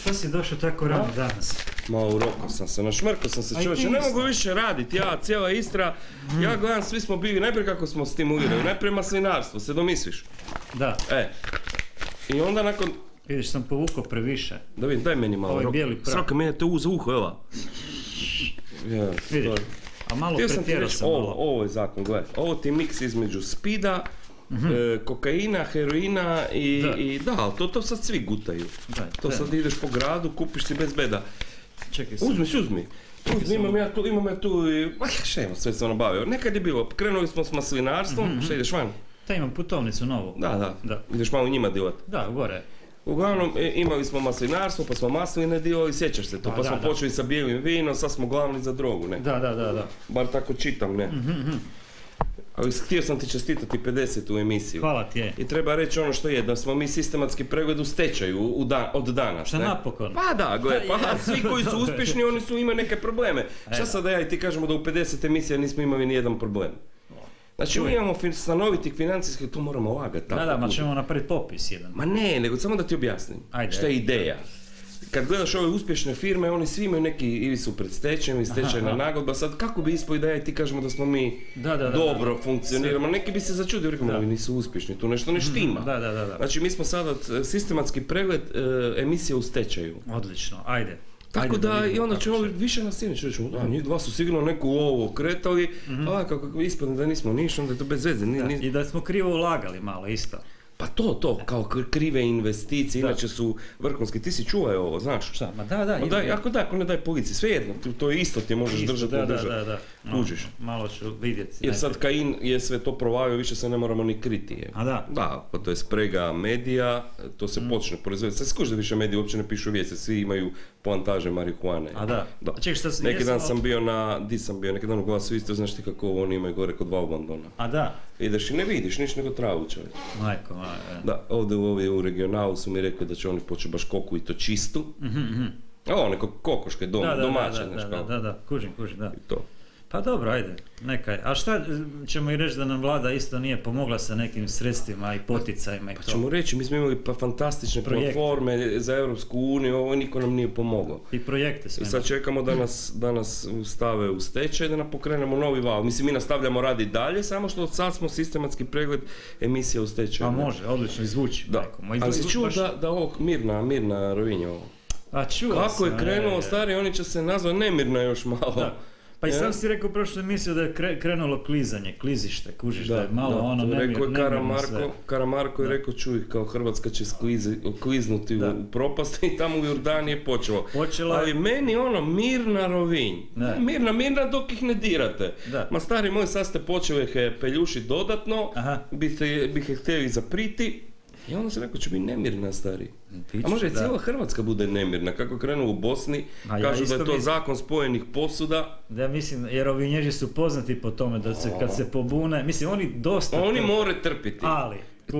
Šta si došao tako rano danas? Ma urokao sam se, našmrkao sam se čovječe, ne mogu više raditi, ja, cijela Istra, ja gledam, svi smo bili, najprije kako smo stimulirali, najprije maslinarstvo, se domisliš? Da. I onda nakon... Vidiš, sam povukao previše. Da vidim, daj meni malo Ovo je bijeli prah. Sraka, meni je to uz uho, evo. Vidiš, a malo pretjerao sam malo. Ovo je zakon, gledaj, ovo ti je miks između spida, kokaina, heroina i da, ali to sad svi gutaju. To sad ideš po gradu, kupiš si bez beda. Čekaj se. Uzmi. Imam ja tu i... Šta imam, sve se nabavio. Nekad je bilo, krenuli smo s maslinarstvom, šta ideš van? Da, imam putovnicu novu. Da. Ideš malo njima divat. Da, gore. Uglavnom, imali smo maslinarstvo, pa smo masline divali, sjećaš se to, pa smo počeli sa bijelim vinom, sad smo glavni za drogu, ne? Da. Bar tako čitam, ne? Ali htio sam ti čestitati 50. emisiju. Hvala ti je. I treba reći ono što je, da smo mi sistematski pregled u stečaju od danas. Šta napokon? Pa da, gledaj, svi koji su uspješni, oni su imali neke probleme. Šta sad da ja i ti kažemo da u 50 emisija nismo imali nijedan problem? Znači mi imamo stanovitih financijskih, to moramo lagati. Da, ma ćemo napraviti popis jedan. Ma ne, nego samo da ti objasnim. Šta je ideja? Kad gledaš ove uspješne firme, oni svi imaju neki, ili su pred stečajem, ili stečajna nagodba, sad kako bi ispao ideja i ti kažemo da smo mi dobro funkcioniramo, neki bi se začudio, rekao, ovi nisu uspješni, tu nešto ne štima. Znači mi smo sada sistematski pregled emisije u stečaju. Odlično, ajde. Tako da i onda ćemo više na sceni ćemo, da, njih dva su sigurno neku ovo kretali, a kako ispadne da nismo ništa, onda je to bez veze. I da smo krivo ulagali malo isto. Pa to, kao krive investicije, inače su vrhunski, ti si čuvaj ovo, znaš? Šta, ma da. Ako ne daj policiji, svejedno, to je isto ti možeš držati. Da. Kužiš. Malo ću vidjeti. Jer sad Kajin je sve to provalio, više se ne moramo ni kriti. A da? Da, pa to je sprega medija, to se počne proizvoditi. Sad skuži da više mediji uopće ne pišu vijesti, svi imaju plantaže marihuane. A da? Neki dan sam bio neki dan u Glasu isto, znaš ti kako oni imaju gore kod Valbandona. A da? Ideš i ne vidiš niš nego travu čovječ. Majko. Da, ovdje u regionalu su mi rekli da će oni početi baš koku i to čistu. Ovo, neko kokoške domaće. Da, kužim, da. I to. Pa dobro, ajde, nekaj. A šta ćemo i reći da nam vlada isto nije pomogla sa nekim sredstvima i poticajima i to? Pa ćemo reći, mi smo imali fantastične platforme za Europsku uniju, ovo niko nam nije pomogao. I projekte sve. I sad čekamo da nas stave u stečaj, da nam pokrenemo novi val. Mislim, mi nastavljamo raditi dalje, samo što od sad smo sistematski pregled emisija u stečaju. A može, odlično, izvuči. Da, ali si čuo da ovog Mirna Rovinja ovo? A čuo sam. Kako je krenulo, stari, oni će se nazvati Nemirna još malo. Da. Pa i sam si rekao u prošloj emisiji da je krenulo klizište, kužiš, da je malo ono nemirno sve. Karamarko je rekao, čuj, kao Hrvatska će kliznuti u propast i tamo u Jordani je počelo. Ali meni Mirna Rovinj, mirna dok ih ne dirate. Ma stari moj, sad ste počeli ih peljušiti dodatno, bih ih htjeli zapriti. I onda sam rekao, će biti nemirna, stari. A može i cijela Hrvatska bude nemirna, kako krenu u Bosni, kažu da je to zakon spojenih posuda. Da, mislim, jer Rovinježi su poznati po tome da kad se pobune, mislim, oni dosta... Oni moraju trpiti. Ali...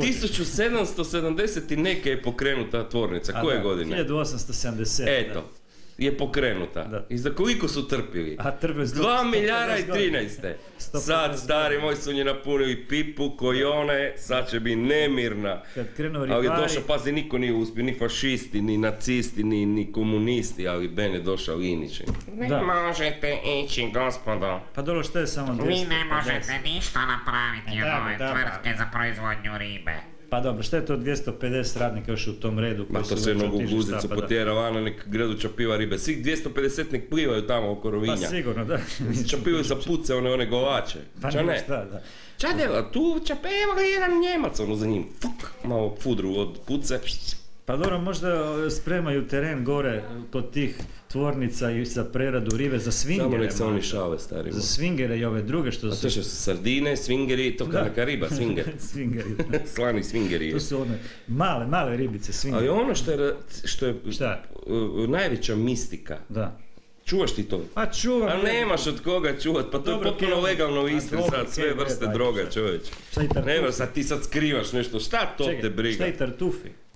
1770 i neke je pokrenuta tvornica, koje godine? 1870. Eto. Je pokrenuta. I za koliko su trpili? 2 milijara i 13. Sad, stari moj, su nje napunili pipu, kojone, sad će biti nemirna. Ali došao, pazi, niko nije uspio, ni fašisti, ni nacisti, ni komunisti, ali Ben je došao Linić. Ne možete ići, gospodo. Pa dobro, što je samo 250? Vi ne možete ništa napraviti od ove tvrtke za proizvodnju ribe. Pa dobro, šta je to 250 radnika još u tom redu? Ma to se jednog guzicu potjera vana, nek greduća piva ribe. Svih 250 nek plivaju tamo oko Rovinja. Pa sigurno, da. Čapivaju za puce, one golače. Pa ne, šta, da. Čadela, tu čapeva jedan Njemac, za njim. Malo pudru od puce. Pa dobro, možda spremaju teren gore kod tih tvornica i za preradu ribe za svingere. Samo nek se oni šale, stari. Za svingere i ove druge što su... A to što su sardine, svingeri, to neka riba, svinger. Svingeri. Slani svingeri. To su one male ribice, svingeri. Ali ono što je najveća mistika. Da. Čuvaš ti to? Pa čuvam. A nemaš od koga čuvat, pa to je potpuno legalno u Istri sad, sve vrste droga, čovječ. Nemaš, sad ti sad skrivaš nešto, šta to te briga? Šta i tartufi?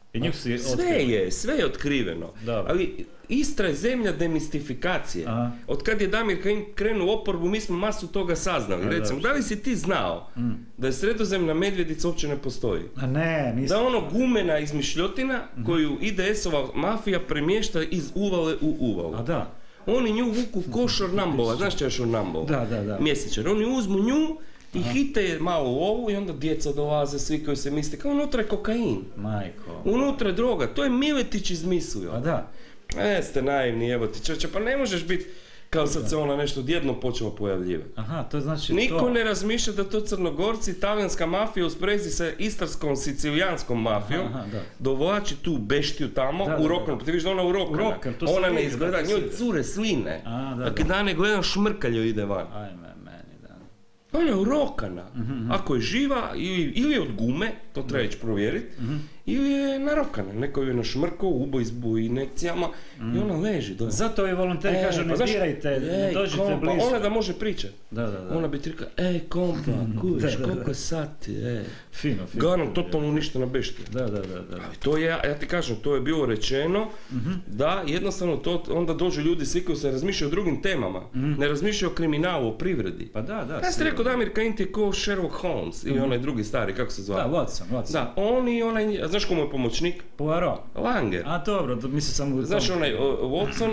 I njih su otkrili. Sve je otkriveno. Dobro. Ali Istra je zemlja demistifikacije. Aha. Od kad je Damir Kajin krenuo u oporbu, mi smo masu toga saznali. Recimo, da li si ti znao da je Sredozemna medvjedica uopće ne postoji? A ne, nisam. Da ono gumena izmišljotina koju IDS-ova mafija premješta iz uvale u uvalu. A da. Oni nju vuku ko Šornambova, znaš što je Šornambova? Da. Mjesečar. Oni uzmu nju i hite je malo u ovu i onda djeca dolaze, svi koji se misle, kao unutra je kokain. Majko. Unutra je droga, to je Miletić izmislio. A da. Ste naivni, evo ti čovječe, pa ne možeš biti kao sad se ona nešto odjedno počela pojavljivati. Aha, to znači Niko ne razmišlja da to Crnogorci, talijanska mafija u sprezi sa istarskom, sicilijanskom mafijom dovlači tu beštiju tamo u Rokanu. Pa ti vidiš da ona u Rokana. Ona ne izgleda, njoj cure sline. Dakle, dane gledam šmrkalju ide van. Ajme, meni, da. Ona je u Rokana. Ako je živa, ili je od gume, to treba ići provjeriti, ili je narokana. Neko je našmrkao, ubo izbu injekcijama i ona leži. Zato ovi volonteri kažu ne dirajte, ne dođite blizu. Ona da može pričati. Da. Ona bi ti rekla, kompa, kuviš, koliko sati, Fino. Garam totalno ništa na bešti. Da. Ali to je, ja ti kažem, to je bilo rečeno da jednostavno to, onda dođu ljudi svi koji se razmišljaju o drugim temama. Ne razmišljaju o kriminalu, o privredi. Pa da. Ja sam rekao Damir Kajin ti je kao Sherlock Holmes ili onaj drugi stari, kako se zvao? Da, Watson. Da, on i onaj, znaš ko mu je pomoćnik? Poirot. Langer. A dobro, mislim sam... Znaš onaj Watson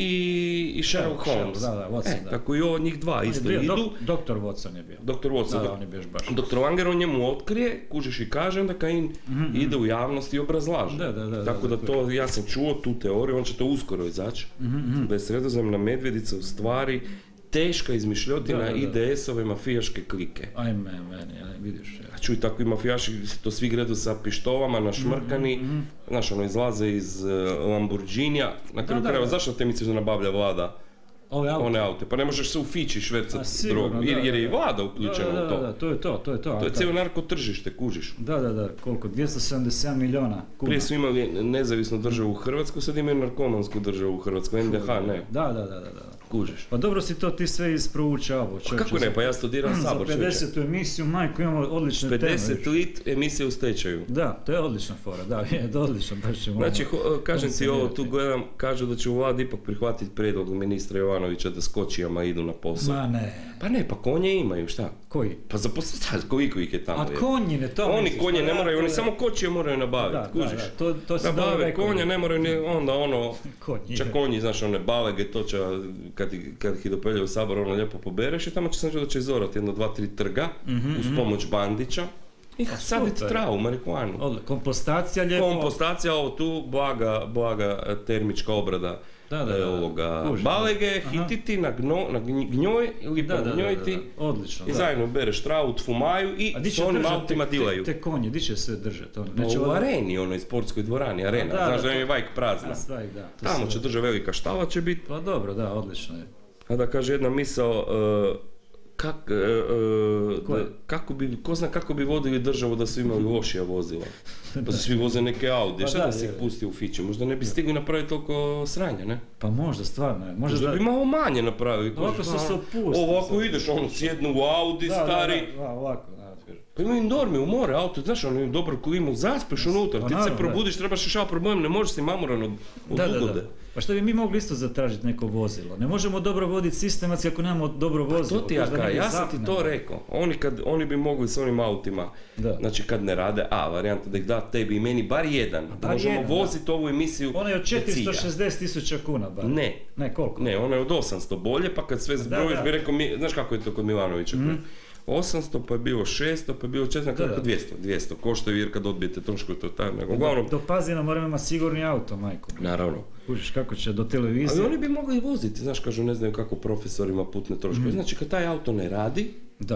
i Sherlock Holmes. Da, Watson, da. Tako i ovo njih dva isto idu. Doktor Watson je bio. Doktor Watson, da. On je bio baš. Doktor Langer on njemu otkrije, kužiš i kaže, onda Kajin ide u javnost i obrazlaže. Da. Tako da to, ja sam čuo tu teoriju, on će to uskoro izaći. Da je Sredozemna medvjedica u stvari teška izmišljotina IDS-ove mafijaške klike. Ajme, vidiš. A čuj, tako i mafijaši, to svi gredu sa pištovama našmrkani, znaš, ono izlaze iz Lamborghinija, na kraju krajeva, zašto te misliš da nabavlja vlada one aute? Pa ne možeš se u Fići švercati drogu, jer je i vlada uključena u to. Da, to je to. To je cijelo narko tržište, kužiš. Da, koliko? 277 milijuna kuna. Prije su imali nezavisnu državu u Hrvatskoj, sad imaju narkomansku državu u Hrvatskoj, NDH ne. Da. Kužiš. Pa dobro si to ti sve isproučavao. Kako ne, pa ja studiram Sabor. Za 50. emisiju, majko, imamo odlične teme. 50 lit emisije u stečaju. Da, to je odlična fora, odlično, baš ćemo... Znači, kažem ti ovo, tu gledam, kažu da će u vladi ipak prihvatiti prijedlog ministra Jovanovića da s kočijama idu na posao. Ma ne. Pa ne, pa konje imaju, šta? Koji? Pa zaposliti, koliko ih je tamo? A konji ne to oni konje ne moraju, oni samo kočije moraju nabaviti, kužiš? To se nabave konje, ne moraju onda ono, čak konji, znaš, one balege, to će, kad ih dopelje u Sabor, ono lijepo pobereš i tamo će sam da će izorati 1, 2, 3 trga uz pomoć Bandića i saditi travu, marihuanu. Kompostacija lijepo. Kompostacija, ovo tu, blaga termička obrada ovoga balege, hititi na gnjoj, lipo gnjojiti i zajedno bereš travu, tfumaju i s onim autima dilaju. Te konje, di će sve držati? U areni, onoj sportskoj dvorani, arena, znaš da je Vajk prazna. Tamo će držati velika štala će biti. Pa dobro, da, odlično je. A da kaže jedna misao, ko zna kako bi vodili državu da su imali lošija vozila. Pa svi voze neke Audi, šta da se ih pusti u Fiću? Možda ne bi stigli napraviti toliko sranja, ne? Pa možda, stvarno. Možda bi malo manje napravili. Ovako se opusti. Ovako ideš, sjednu u Audi, stari. Da, ovako. Pa imaju normi u more, auto, znaš, ono imaju dobru klimu, zaspiš unutra, ti se probudiš, trebaš rješavati problem, ne možeš si mamuran od ugode. Pa što bi mi mogli isto zatražiti neko vozilo? Ne možemo dobro voditi sistematski ako nemamo dobro vozilo. Pa to ti ja sam ti to rekao. Oni bi mogli s onim autima, znači kad ne rade, varijanta da ih da tebi i meni bar jedan, da možemo voziti ovu emisiju. Ona je od 460.000 kuna bar. Ne, koliko? Ne, ona je od 800 bolje, pa kad sve zbrojiš bi rekao, znaš kako je to kod Milanovića? 800, pa je bilo 600, pa je bilo 400, kako 200 koštaju jer kad odbijete troškove, to je tako. Do Pazina moramo imati sigurni auto, majko. Naravno. Kužiš kako će do televizije. Ali oni bi mogli voziti, znaš, kažu, ne znaju kako profesorima putne troškove. Znači, kad taj auto ne radi,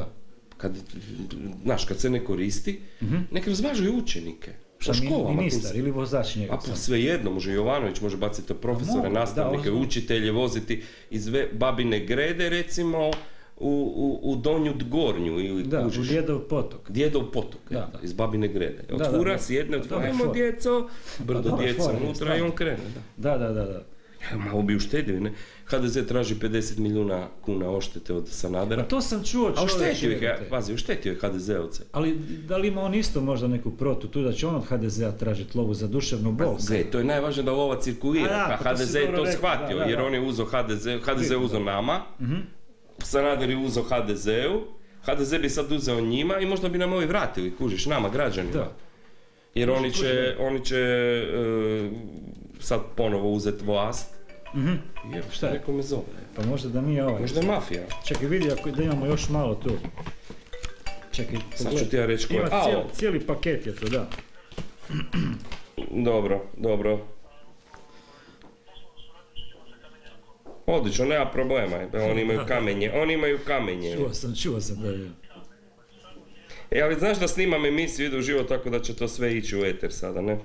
kad se ne koristi, nek razvažaju učenike. Sa školama. Ministar ili vozač njega. A pa svejedno, može Jovanović, može baciti profesore, nastavnike, učitelje, voziti iz Babine Grede, recimo, u Donju Gornju ili u Djedov potok, iz Babine Grede. Od fura sjedne, ajmo djeco, brdo djeca unutra i on krene. Da. Malo bi uštedio, ne? HDZ traži 50 milijuna kuna oštete od Sanadera. Pa to sam čuo čovječe. Pazi, uštetio je HDZ-ovce. Ali da li ima on isto možda neku protu tu da će on od HDZ-a tražiti lovu za duševnu bol? To je najvažnije da lova cirkulira, pa HDZ je to shvatio, jer on je uzeo HDZ je uzeo nama, Sanader je uzeo HDZ-u, HDZ bi sad uzeo njima i možda bi nam ovi vratili, kužiš, nama, građanima. Jer oni će sad ponovo uzeti vlast. Jer šta neko me zove? Pa možda da nije ovaj. Možda je mafija. Čekaj, vidi da imamo još malo tu. Čekaj, sad ću ti ja reći koje. Ima cijeli paket je to, da. Dobro. Odlično, nema problema. Oni imaju kamenje. Čuo sam da je. Ali znaš da snimam emisiju Ide u život tako da će to sve ići u eter sada, ne?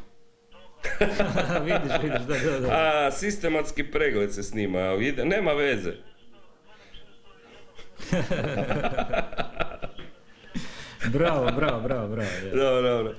vidiš, da. Sistematski pregled se snima, nema veze. Bravo. Dobro.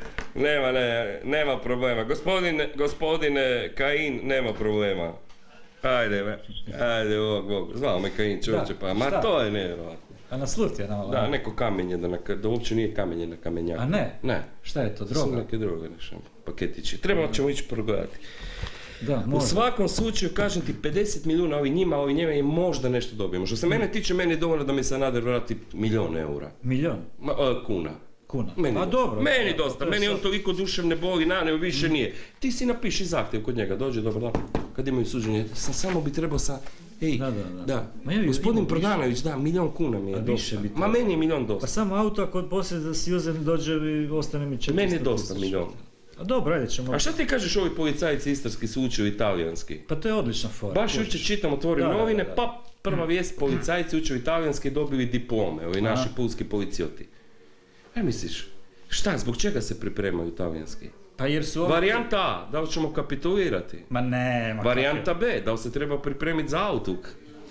Nema problema. Gospodine Kajin, nema problema. Ajde, Bog. Zvao me Kajin, čovječe, pa ma to je nevjerojatno. A naslut je na... Da, neko kamenje, da uopće nije kamenje na kamenjaku. A ne? Ne. Šta je to, droga? Su neke droge, paketići. Trebalo ćemo ići progledati. Da, u svakom slučaju, kažem ti, 50 milijuna ovi njima i možda nešto dobijemo. Što se mene tiče, meni je dovoljno da mi Sanader vrati 1.000.000 eura. Milijon? Kuna. A dobro. Meni dosta, meni on toliko duševne boli naneo, više nije. Ti si napiši zahtjev kod njega, dođe, dobro, kad imaju suđenje, samo bi trebao Da. Gospodin Prodanović, da, 1.000.000 kuna mi je dosta. Ma meni je 1.000.000 dosta. Pa samo auto ako poslije da si uzem dođe i ostane mi 400. Meni je dosta 1.000.000. A dobro, ajde ćemo... A šta ti kažeš ovi policajci istarski su učili italijanski? Pa to je odlična fora. Baš jučer čitam, otvorim novine, pa prva vijest, policajci učili italijanski i dobili diplome, ovi naši pulski policijoti. Kaj misliš? Šta, zbog čega se pripremaju italijanski? Pa jer su... Varijanta A, da li ćemo kapitulirati? Ma ne, Varijanta B, da li se treba pripremiti za Autuk?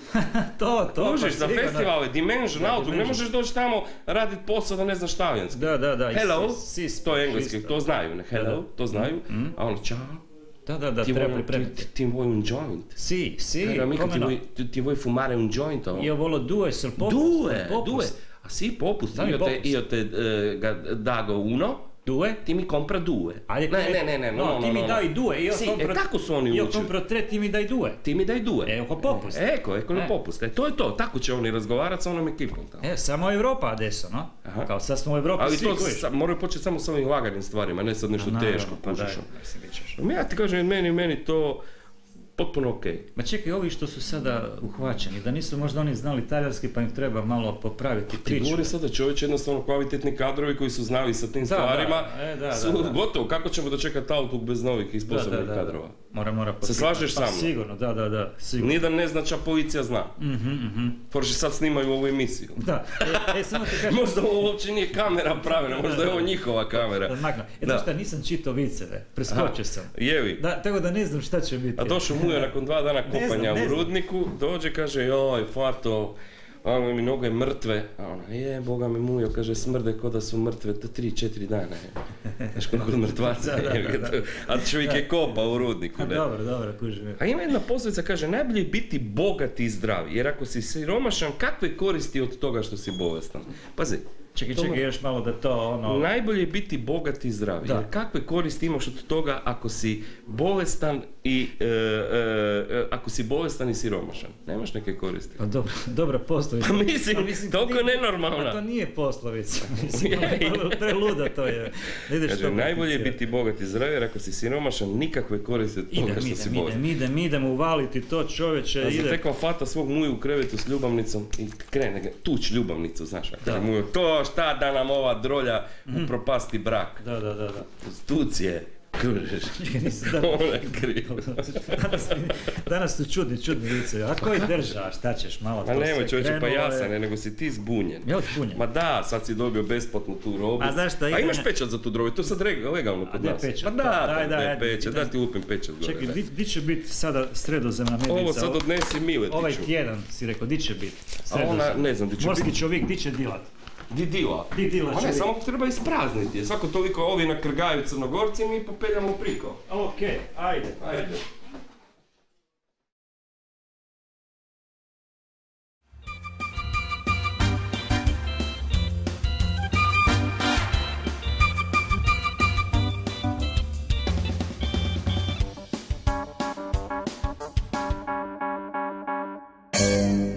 To. Možeš za festivale, Dimension, Autuk, ne možeš doći tamo raditi posao da ne znaš talijanski. Da. Hello, to je engleski, to znaju, ne? Hello, to znaju. A ono, ciao. Da, treba pripremiti. Ti vuoi un joint? Sì, come no. Ti vuoi fumare un joint? Io volo due sul popus. Due. Ah sì, popus. Io te dago uno. Due? Ti mi compra due. No, ti mi dai due, io compro... tako su oni Io compro 3, ti mi dai due. Ti mi dai due. Ecco popust. Ecco il popust. To je to, tako će oni razgovarati sa onom ekipom tamo. Samo Europa adesso, no? Kao sad smo u Europi svi kojiš. Ali to moraju početi samo s ovim laganim stvarima, ne sad nešto teško pušišom. Ja ti kažem, meni to... potpuno okej. Ma čekaj, ovi što su sada uhvaćeni, da nisu možda oni znali talijanski pa im treba malo popraviti priču. Ti govori sada čovječ, jednostavno kvalitetni kadrovi koji su znali sa tim stvarima su gotovo. Kako ćemo dočekati Autuk bez novih i sposobnih kadrova? Mora se slažeš sa mnom? Sigurno, da. Nije da ne znača policija zna. Pošto sad snimaju ovu emisiju. Da, samo ti kažem... Možda ovo uopće nije kamera pravilna, možda je ovo njihova kamera. Znaš šta, nisam čitao viceve, preskočio sam. Jevi. Tako da ne znam šta će biti. A došao Mujo nakon 2 dana kopanja u rudniku, dođe, kaže, joj, Fato, ono mi noge mrtve, a ona, Boga mi Mujo, kaže, smrde ko da su mrtve 3-4 dana, znaš koliko mrtvaca je, a čovjek je kopa u rudniku, ne? Dobro, kužim. A ima jedna poslovica, kaže, najbolje je biti bogat i zdrav, jer ako si siromašan, kakve koristi od toga što si bolestan? Pazi. Čekaj, još malo da to ono... Najbolje je biti bogat i zdrav, jer kakve koristi imaš od toga ako si bolestan i siromašan? Nemaš neke koristi. Pa dobra poslovica. Pa mislim, toliko je nenormalna. Pa to nije poslovica, mislim, preluda to je. Kaže, najbolje je biti bogat i zdrav, jer ako si siromašan, nikakve koristi od toga što si bolestan. Idemo uvaliti to, čovječe, ide. Ja sam tekao Fata svog Muju u krevetu s ljubavnicom i krene tuć ljubavnicu, znaš, kaže Muju, to šta da nam ova drolja upropasti brak. Da. Prostitucije. Kužeš. Ona je krivo. Danas su čudni vice. A koji drža? Šta ćeš malo? Ma nemoj čovječe, pa jasan je, nego si ti zbunjen. Ja zbunjen? Ma da, sad si dobio besplatnu tu robu. A imaš pečat za tu drogu, to je sad legalno kod nas. Pečat? Ma da, pečat, da ti lupim pečat gore. Čekaj, di će biti sada Sredozemna mednica? Ovo sad odnesi Miletiću. Ovaj tjedan si rekao, di će biti? A ona, ne znam, di će biti. Morski čovjek, di će dilat? Di dila čovjek. Samo treba isprazniti. Svako toliko ovi nakrgaju Crnogorci, mi popeljamo priko. Okej, ajde. Thank you.